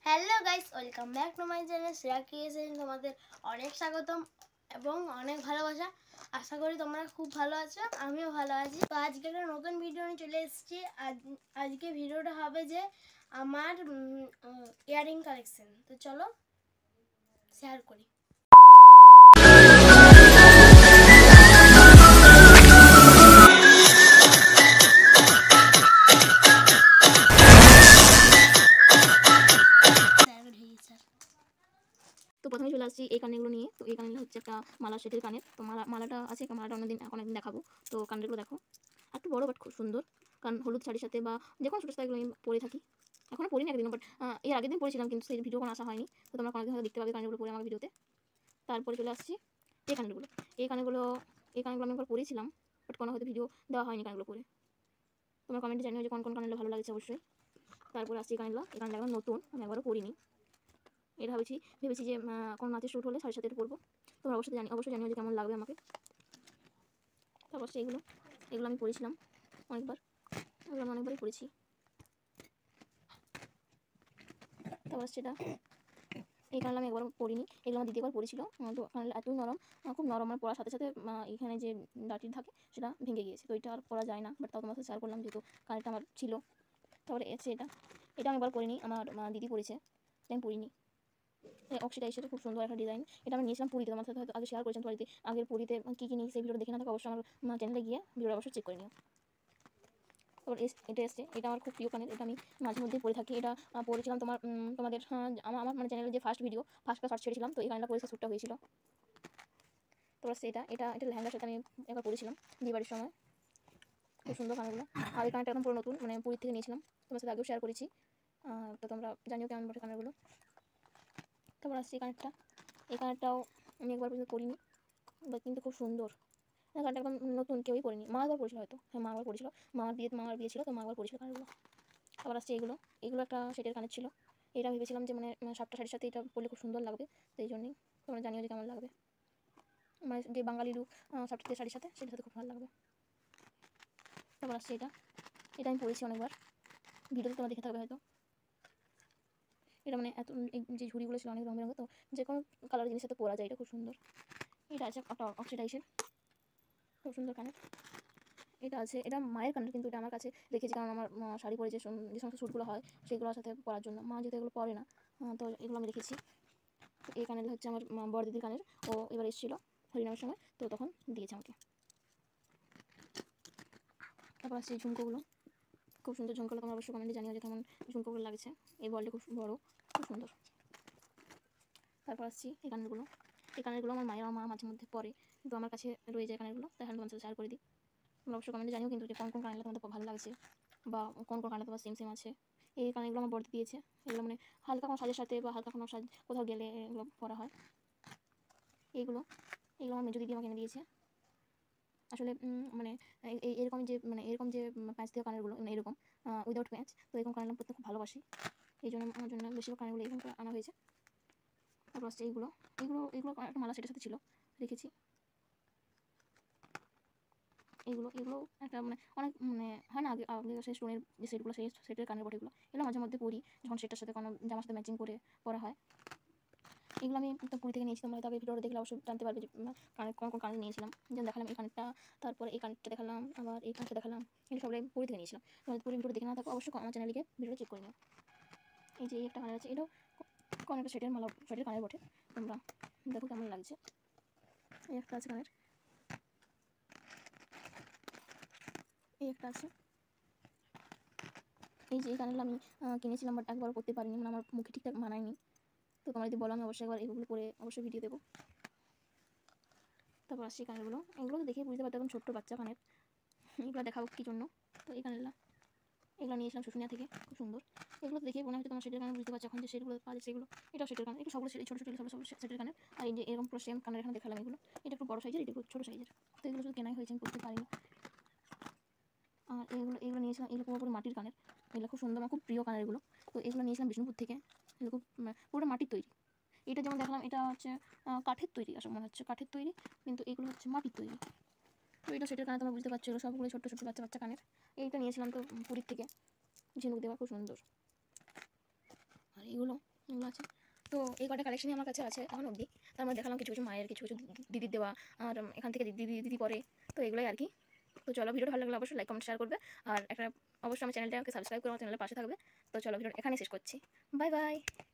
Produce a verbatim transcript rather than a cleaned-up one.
Hello guys, welcome back to my channel Shreya creation. তোমাদের অনেক স্বাগতম এবং অনেক ভালোবাসা। আশা করি তোমরা খুব ভালো আছো, আমিও ভালো আছি। তো আজকে একটা নতুন ভিডিও নিয়ে চলে এসেছি। আজকে ভিডিওটা হবে যে আমার ইয়ারিং কালেকশন। তো চলো শেয়ার করি। তো প্রথমে চলে আসছি এই কানেরগুলো নিয়ে। তো এই কানেরগুলো হচ্ছে একটা মালা সেটের কানের। তো মালা মালাটা আছে, মালাটা অন্যদিন এখন একদিন দেখাবো। তো কানেরগুলো দেখো, একটু বড় বাট খুব সুন্দর, কারণ হলুদ শাড়ির সাথে বা যে কোনো ছোটো সাইজগুলো আমি পরে থাকি। এখনও পরিনি একদিনও, বাট এর আগের দিন পরেছিলাম, কিন্তু সেই ভিডিও কোনো আসা হয়নি। তো তোমরা কোনোদিন হয়তো দেখতে পাবে কানেরগুলো পরে আমার ভিডিওতে। তারপরে চলে আসছি এই কানেরগুলো। এই কানেরগুলো এই কানেরগুলো আমি একবার পরেছিলাম, বাট কোনো হয়তো ভিডিও দেওয়া হয়নি কানেরগুলো পরে। তোমরা কমেন্টে জানিও যে কোন কোন কানেরগুলো ভালো লাগছে অবশ্যই। তারপরে আসছি এই কানেরগুলো। এই কানেরগুলো নতুন, আমি একবারও পরিনি। এটা ভেবেছি ভেবেছি যে কোনো নাচের শ্যুট হলে শাড়ির সাথে এটা পরবো। তোমরা অবশ্যই জানি অবশ্যই জানিও যে কেমন লাগবে আমাকে। তারপর এইগুলো এগুলো আমি পরেছিলাম অনেকবার, এগুলো আমি অনেকবারই পরেছি। তারপর সেটা এই কারণে আমি একবার পরিনি, এগুলো আমার দ্বিতীয়বার পরেছিল। তো কারণটা এতই নরম, খুব নরম, আমার পরার সাথে সাথে এখানে যে ডাটির থাকে সেটা ভেঙে গিয়েছে। তো এটা আর পরা যায় না, বাট তাও তোমার সাথে শেয়ার করলাম যেহেতু কানেরটা আমার ছিল। তারপরে এসে এটা এটা আমি একবার পরিনি, আমার দিদি পরেছে, আমি পরিনি। অক্সিডাইজের খুব সুন্দর একটা ডিজাইন। এটা আমি নিয়েছিলাম পুরীতে, তোমার সাথে হয়তো আগে শেয়ার করেছিলাম। পুরীতে আগের পুরীতে কী কী নিই সেই ভিডিওটা দেখে না থাকে অবশ্যই আমার চ্যানেলে গিয়ে ভিডিওটা অবশ্যই চেক করে নিও। তারপর এটা এসছে, এটা আমার খুব প্রিয় কানের, এটা আমি মাঝে মধ্যেই পরে থাকি। এটা পরেছিলাম তোমার তোমাদের আমার আমার মানে চ্যানেলের যে ফার্স্ট ভিডিও ফার্স্টটা ফার্স্ট ছেড়েছিলাম, তো এই কানেরটা পরে শ্যুটটা হয়েছিল। তারপর সেটা এটা এটা লেহেঙ্গার সাথে আমি একবার পরেছিলাম বিয়েবাড়ির সময়, খুব সুন্দর কানেরগুলো। আর এই কানেরটা এখন পুরো নতুন, মানে পুরীর থেকে নিয়েছিলাম, তোমার সাথে আগেও শেয়ার করেছি। তো তোমরা জানিও কেমন বটে কানেরগুলো। তারপর আসছি এই কানেরটা, এই কানেরটাও আমি একবার পর্যন্ত পরিনি, বা কিন্তু খুব সুন্দর। কানেরটা একদম নতুন, কেউই পরিনি। মা একবার পড়েছিল হয়তো, হ্যাঁ মা একবার পড়েছিল, মামার বিয়ে মামার বিয়ে ছিল, তো মা একবার পড়েছিল কানেরগুলো। আবার আসছে এগুলো এগুলো একটা সেটের কানের ছিল। এটা ভেবেছিলাম যে মানে সাতটা শাড়ির সাথে এটা পরলে খুব সুন্দর লাগবে, তো এই জন্যই তোমরা জানিও যে কেমন লাগবে। মানে যে বাঙালি লুক সাতটা শাড়ির সাথে সেটার সাথে খুব ভালো লাগবে। তারপর আসছে এটা এটা আমি পরেছি অনেকবার, ভিডিওতে তোমরা দেখে থাকবে হয়তো। এটা মানে এত যে ঝুড়িগুলো ছিল অনেক রঙ বেরঙের, তো যে কোনো কালার জিনিসের সাথে পরা যায়, এটা খুব সুন্দর। এটা আছে একটা অক্সিডাইজের, খুব সুন্দর কানের। এটা আছে, এটা মায়ের কানের, কিন্তু এটা আমার কাছে রেখেছি কারণ আমার শাড়ি পরে যে যে সমস্ত শ্যুটগুলো হয় সেগুলোর সাথে পরার জন্য। মা যেহেতু এগুলো পরে না, তো এগুলো আমি রেখেছি। তো এই কানের হচ্ছে আমার বড় দিদির কানের, ও এবার এসেছিলো হরিনামের সময়, তো তখন দিয়েছে আমাকে। তারপর আসছে এই ঝুমকোগুলো, খুব সুন্দর ঝুমকোগুলো, তোমরা অবশ্যই কমেন্টে জানিও যে কেমন ঝুমকোগুলো লাগছে। এই বলটা খুব বড়ো, খুব সুন্দর। তারপর আসছি এই কানেরগুলো এই কানেরগুলো আমার মায়ের মা মাঝে মধ্যে পরে, কিন্তু আমার কাছে রয়ে যায় কানেরগুলো, তাই আমি তোমার সাথে শেয়ার করে দিই। তোমরা অবশ্যই কমেন্টে জানিও কিন্তু যে কোন কোন কানেরগুলো তোমাদের ভালো লাগছে, বা কোন কোন কানেরগুলো তোমার সেম সেম আছে। এই কানেরগুলো আমার বড় দিয়েছে, এগুলো মানে হালকা কোনো সাজের সাথে বা হালকা কোনো সাজ কোথাও গেলে এগুলো পরা হয়। এইগুলো এগুলো আমার মেজো দিদি আমাকে এনে দিয়েছে। আসলে মানে এরকম যে মানে এরকম যে প্যাঁচ দেওয়া কানেরগুলো, মানে এরকম উইদাউট প্যাঁচ, তো এরকম কানের পরতে খুব ভালোবাসি, এই জন্য আমার জন্য বেশিরভাগ কানেরগুলো এরকম করে আনা হয়েছে। তারপর আসছে এইগুলো এগুলো এগুলো একটা মালা সেটার সাথে ছিল, রেখেছি। এগুলো এগুলো একটা মানে অনেক মানে হয় না আগে আগে সেই স্টোনের যে সেটগুলো, সেই সেটের কানের বটেগুলো, এগুলো মাঝে মধ্যে পরি যখন সেটার সাথে কোনো জামার সাথে ম্যাচিং করে পরা হয়। এগুলো আমি তো পুরী থেকে নিয়েছি, তোমরা হয়তো আগে ভিডিওটা দেখলে অবশ্যই জানতে পারবে যে কানের কোন কোন কানের নিয়েছিলাম। যেমন দেখালাম এই কানেরটা, তারপরে এই কানেরটা দেখালাম, আবার এই কানেরটা দেখালাম, এগুলো সবাই পুরী থেকে নিয়েছিলাম। তোমরা পুরী ভিডিও দেখে না থাকো অবশ্যই আমার চ্যানেলে গিয়ে ভিডিওটা চেক করে নিও। এই যে এই একটা কানের আছে, এটাও কোন একটা সেটের মালা সেটের কানের বটে, তোমরা দেখো কেমন লাগছে। এই একটা আছে কানের, এই একটা আছে। এই যে এই কানেরগুলো আমি কিনেছিলাম, বাট একবার করতে পারিনি, মানে আমার মুখে ঠিকঠাক মানায়নি। তো তোমরা যদি বলো আমি অবশ্যই একবার এগুলো করে অবশ্যই ভিডিও দেবো। তারপর আসছি কানেরগুলো, এগুলো তো দেখে বুঝতে পারতো এখন ছোট্ট বাচ্চা কানের, এগুলো দেখাবো কী জন্য। তো এই কানেরগুলো এগুলো নিয়েছিলাম শুশুনিয়া থেকে, খুব সুন্দর। এগুলো দেখে মনে হচ্ছে তোমার সেটের কানে বুঝতে পারছো এখন যে সেটগুলো পাওয়া যায়, সেগুলো এটাও সেটের কানে, একটু সবগুলো ছোটো ছোটো সব সব সেটের কানের। আর এই যে এরকম পুরো সেম কানের এখানে দেখালাম, এগুলো এটা একটু বড়ো সাইজের, এটা একটু ছোটো সাইজের। তো এগুলো শুধু কেনাই হয়েছে, আমি করতে পারিনি। আর এগুলো এগুলো নিয়েছিলাম, এগুলো পুরোপুরি মাটির কানের, এগুলো খুব সুন্দর, আমার খুব প্রিয় কানের এগুলো। তো এগুলো নিয়েছিলাম বিষ্ণুপুর থেকে, এগুলো খুব পুরো মাটির তৈরি। এটা যেমন দেখলাম এটা হচ্ছে কাঠের তৈরি, আসলে মনে হচ্ছে কাঠের তৈরি, কিন্তু এগুলো হচ্ছে মাটির তৈরি। তো এটা সেটার কানে তোমরা বুঝতে পারছো, এগুলো সবগুলো ছোটো ছোটো বাচ্চা বাচ্চা কানের। এইটা নিয়েছিলাম তো পুরীর থেকে, ঝিনুক দেওয়া, খুব সুন্দর। আর এগুলো এগুলো আছে। তো এই কটা কালেকশনই আমার কাছে আছে এখন অবধি। তার মধ্যে দেখালাম কিছু কিছু মায়ের, কিছু কিছু দিদির দেওয়া, আর এখান থেকে দিদি দিদি পরে। তো এগুলোই আর কি। তো চলো, ভিডিওটা ভালো লাগলে অবশ্যই লাইক কমেন্ট শেয়ার করবে, আর একটা অবশ্যই আমার চ্যানেলটাকে সাবস্ক্রাইব করে আমার চ্যানেলের পাশে থাকবে। তো চলো, ভিডিওটা এখানেই শেষ করছি। Bye by.